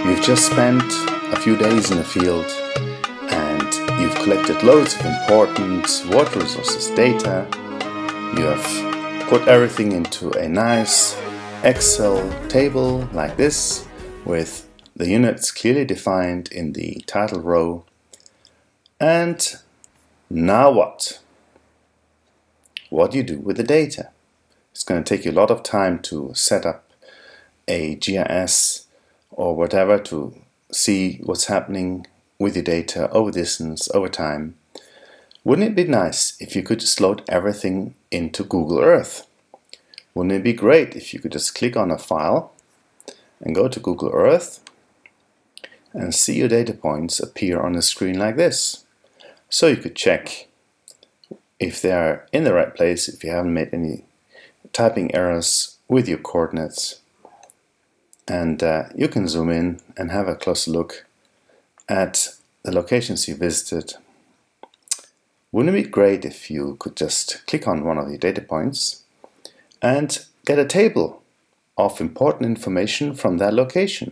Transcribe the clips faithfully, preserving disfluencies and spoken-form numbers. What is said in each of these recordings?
You've just spent a few days in the field and you've collected loads of important water resources data. You have put everything into a nice Excel table like this with the units clearly defined in the title row. And now what? What do you do with the data? It's going to take you a lot of time to set up a G I S or whatever to see what's happening with your data over distance, over time. Wouldn't it be nice if you could just load everything into Google Earth? Wouldn't it be great if you could just click on a file and go to Google Earth and see your data points appear on the screen like this? So you could check if they are in the right place, if you haven't made any typing errors with your coordinates. And uh, you can zoom in and have a closer look at the locations you visited. Wouldn't it be great if you could just click on one of your data points and get a table of important information from that location?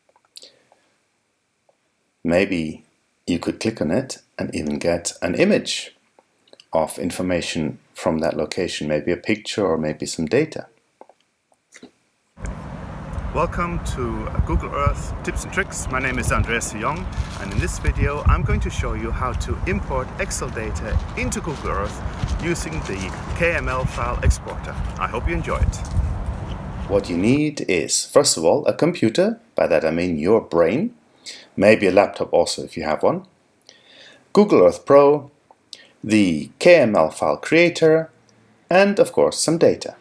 Maybe you could click on it and even get an image of information from that location, maybe a picture or maybe some data. Welcome to Google Earth Tips and Tricks. My name is Andreas de Jong, and in this video I'm going to show you how to import Excel data into Google Earth using the K M L File Exporter. I hope you enjoy it. What you need is, first of all, a computer. By that I mean your brain. Maybe a laptop also if you have one. Google Earth Pro, the K M L File Creator, and of course some data.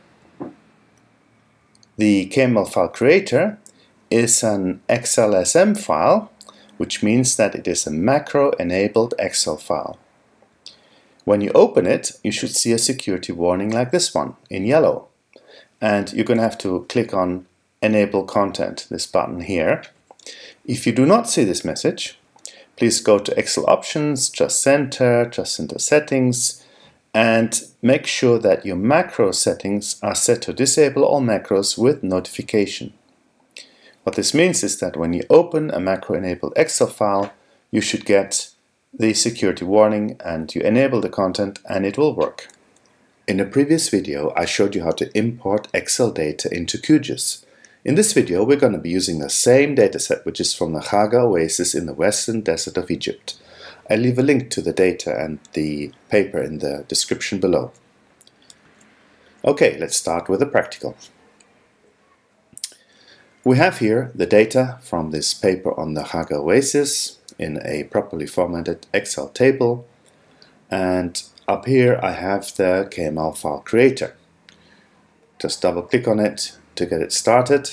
The K M L File Creator is an X L S M file, which means that it is a macro-enabled Excel file. When you open it, you should see a security warning like this one in yellow. And you're going to have to click on Enable Content, this button here. If you do not see this message, please go to Excel Options, Just Center, Just Center Settings, and make sure that your macro settings are set to disable all macros with notification. What this means is that when you open a macro-enabled Excel file, you should get the security warning and you enable the content and it will work. In a previous video, I showed you how to import Excel data into QGIS. In this video, we're going to be using the same dataset, which is from the Kharga Oasis in the western desert of Egypt. I'll leave a link to the data and the paper in the description below. Okay, let's start with the practical. We have here the data from this paper on the Kharga Oasis in a properly formatted Excel table. And up here I have the K M L File Creator. Just double click on it to get it started.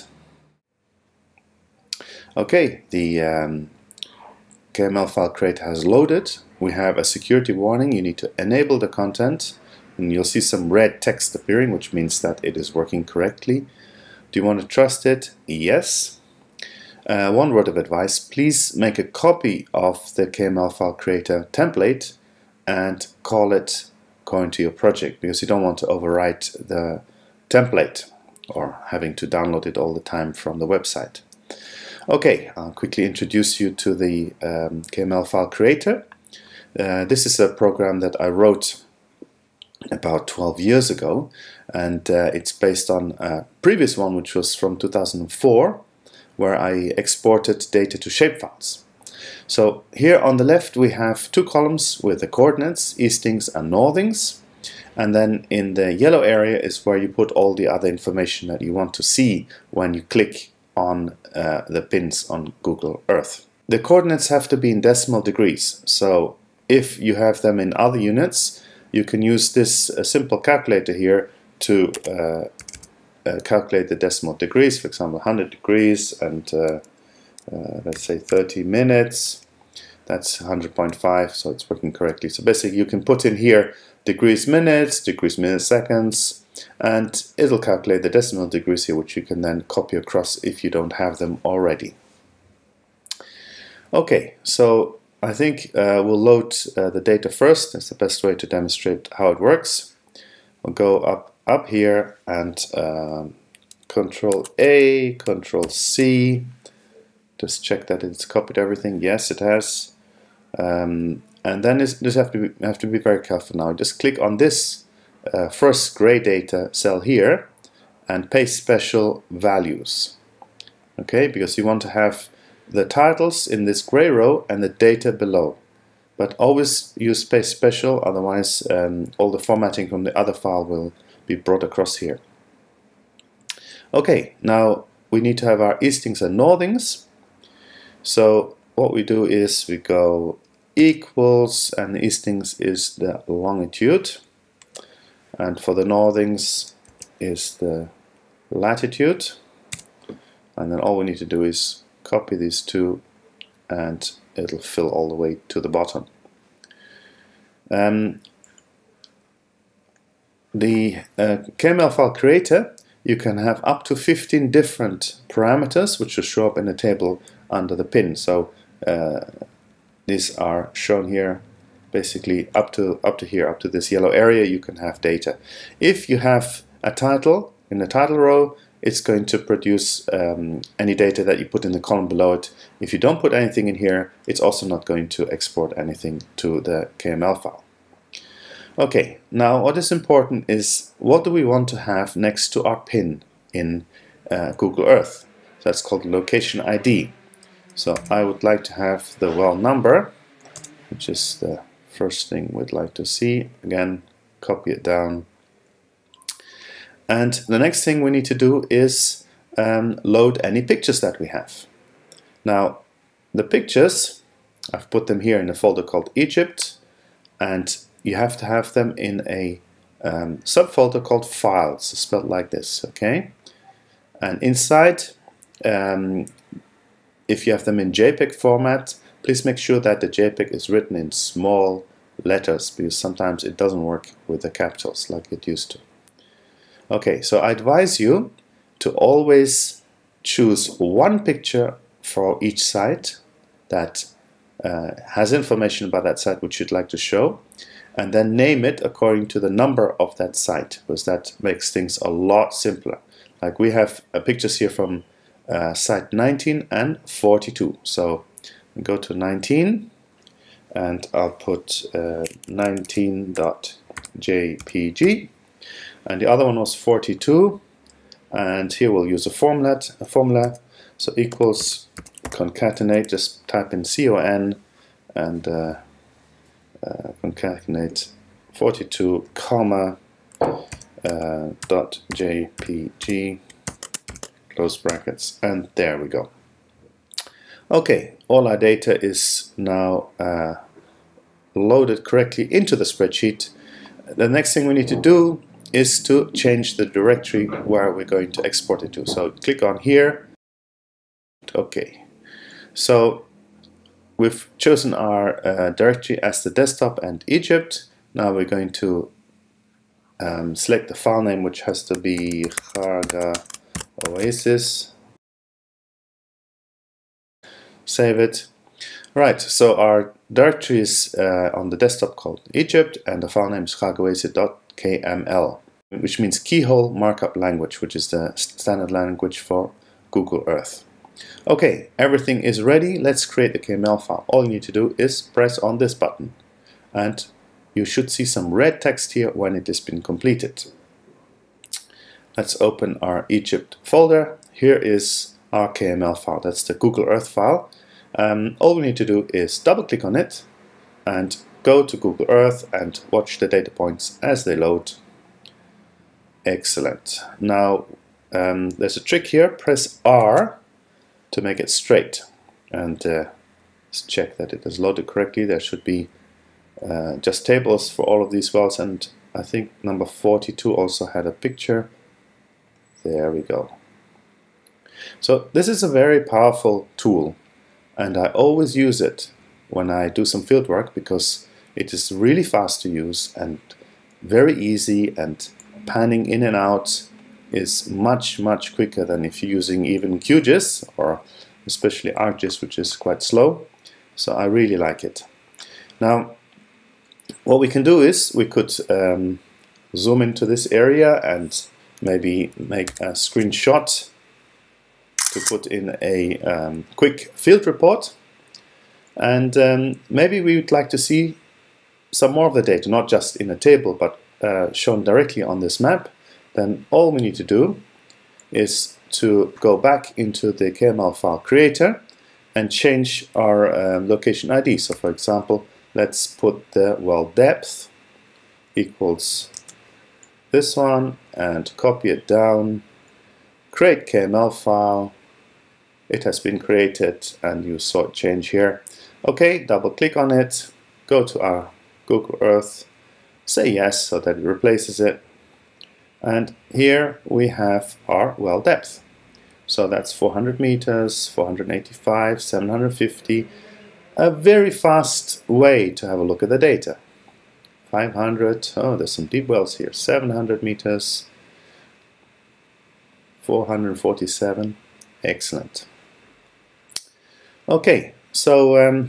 Okay, the um, K M L File Creator has loaded. We have a security warning. You need to enable the content and you'll see some red text appearing, which means that it is working correctly. Do you want to trust it? Yes. Uh, one word of advice, please make a copy of the K M L File Creator template and call it according to your project, because you don't want to overwrite the template or having to download it all the time from the website. Okay, I'll quickly introduce you to the um, K M L File Creator. Uh, this is a program that I wrote about twelve years ago, and uh, it's based on a previous one which was from two thousand four, where I exported data to shapefiles. So here on the left we have two columns with the coordinates, eastings and northings, and then in the yellow area is where you put all the other information that you want to see when you click on uh, the pins on Google Earth. The coordinates have to be in decimal degrees, so if you have them in other units, you can use this uh, simple calculator here to uh, uh, calculate the decimal degrees, for example one hundred degrees and uh, uh, let's say thirty minutes, that's one hundred point five, so it's working correctly. So basically you can put in here degrees minutes, degrees milliseconds, and it'll calculate the decimal degrees here, which you can then copy across if you don't have them already. Okay, so I think uh, we'll load uh, the data first. That's the best way to demonstrate how it works. We'll go up, up here and uh, Control A, Control C, Just check that it's copied everything. Yes, it has. Um, and then this, this have to be, have to be very careful now. Just click on this uh, first gray data cell here and paste special values. Okay, because you want to have the titles in this gray row and the data below. But always use space special, otherwise um, all the formatting from the other file will be brought across here. Okay, now we need to have our eastings and northings. So what we do is we go equals, and the eastings is the longitude, and for the northings is the latitude, and then all we need to do is copy these two and it'll fill all the way to the bottom. Um, the uh, K M L File Creator, you can have up to fifteen different parameters which will show up in the table under the pin. So uh, these are shown here, basically up to up to here, up to this yellow area you can have data. If you have a title in the title row, it's going to produce um, any data that you put in the column below it. If you don't put anything in here, it's also not going to export anything to the K M L file. Okay, now what is important is what do we want to have next to our pin in uh, Google Earth. So that's called location I D. So I would like to have the well number, which is the first thing we'd like to see. Again, copy it down. And the next thing we need to do is um, load any pictures that we have. Now, the pictures, I've put them here in a folder called Egypt, and you have to have them in a um, subfolder called Files, spelled like this, okay? And inside, um, if you have them in JPEG format, please make sure that the JPEG is written in small letters, because sometimes it doesn't work with the capitals like it used to. Okay, so I advise you to always choose one picture for each site that uh, has information about that site which you'd like to show, and then name it according to the number of that site, because that makes things a lot simpler. Like we have uh, pictures here from uh, site nineteen and forty-two. So we go to nineteen and I'll put uh, nineteen dot J P G. And the other one was forty-two, and here we'll use a formula, a formula. So equals concatenate, just type in C O N and uh, uh, concatenate forty-two comma uh, dot J P G, close brackets, and there we go. Okay, all our data is now uh, loaded correctly into the spreadsheet. The next thing we need to do is to change the directory where we're going to export it to. So click on here. Okay, so we've chosen our uh, directory as the desktop and Egypt. Now we're going to um, select the file name, which has to be Kharga Oasis. Save it. Right, so our directory is uh, on the desktop called Egypt, and the file name is kharga oasis dot K M L, which means keyhole markup language, which is the standard language for Google Earth. Okay, everything is ready. Let's create the K M L file. All you need to do is press on this button, and you should see some red text here when it has been completed. Let's open our Egypt folder. Here is our K M L file. That's the Google Earth file. Um, all we need to do is double click on it and go to Google Earth and watch the data points as they load. Excellent. Now um, there's a trick here. Press R to make it straight, and uh, let's check that it is loaded correctly. There should be uh, just tables for all of these wells, and I think number forty-two also had a picture. There we go. So this is a very powerful tool, and I always use it when I do some field work because it is really fast to use and very easy, and panning in and out is much much quicker than if you're using even Q GIS or especially ArcGIS, which is quite slow. So I really like it. Now what we can do is we could um, zoom into this area and maybe make a screenshot to put in a um, quick field report, and um, maybe we would like to see some more of the data, not just in a table, but uh, shown directly on this map. Then all we need to do is to go back into the K M L File Creator and change our um, location I D. So for example, let's put the well depth equals this one and copy it down, create K M L file. It has been created and you saw it change here. Okay, double click on it, go to our Google Earth, say yes so that it replaces it, and here we have our well depth. So that's four hundred meters, four hundred eighty-five, seven hundred fifty. A very fast way to have a look at the data. five hundred, oh, there's some deep wells here. seven hundred meters, four hundred forty-seven. Excellent. Okay, so um,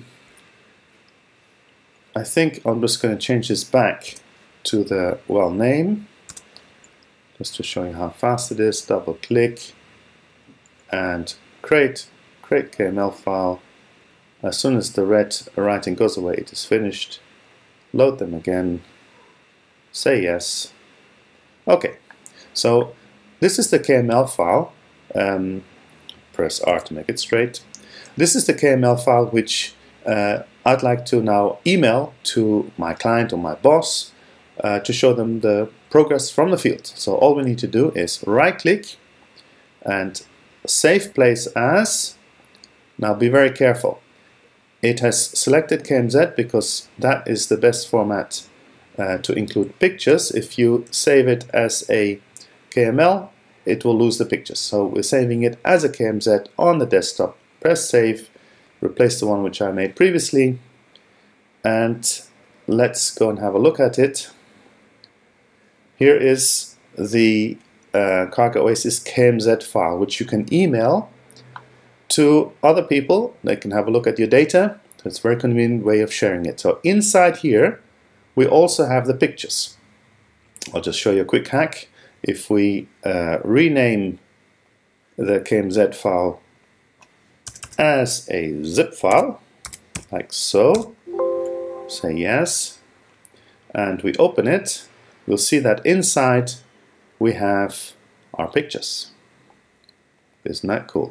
I think I'm just going to change this back to the well name, just to show you how fast it is. Double click and create, create K M L file. As soon as the red writing goes away, it is finished. Load them again, say yes. Okay, so this is the K M L file. Um, press R to make it straight. This is the K M L file which uh, I'd like to now email to my client or my boss uh, to show them the progress from the field. So all we need to do is right click and save place as. Now be very careful. It has selected K M Z because that is the best format uh, to include pictures. If you save it as a K M L, it will lose the pictures. So we're saving it as a K M Z on the desktop. Press save, replace the one which I made previously, and let's go and have a look at it. Here is the uh, Kharga Oasis K M Z file, which you can email to other people. They can have a look at your data. It's a very convenient way of sharing it. So inside here, we also have the pictures. I'll just show you a quick hack. If we uh, rename the K M Z file as a zip file, like so, say yes, and we open it, we'll see that inside we have our pictures. Isn't that cool?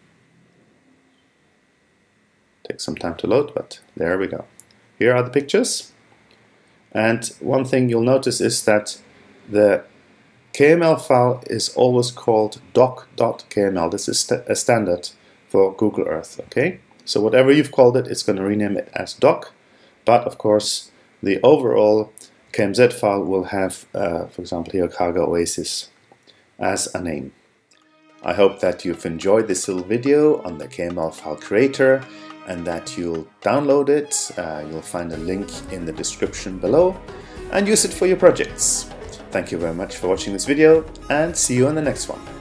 Takes some time to load, but there we go. Here are the pictures. And one thing you'll notice is that the K M L file is always called doc dot K M L. This is st a standard for Google Earth, okay? So whatever you've called it, it's going to rename it as doc. But of course, the overall K M Z file will have, uh, for example, here Kharga Oasis as a name. I hope that you've enjoyed this little video on the K M L File Creator and that you'll download it. Uh, you'll find a link in the description below and use it for your projects. Thank you very much for watching this video and see you in the next one.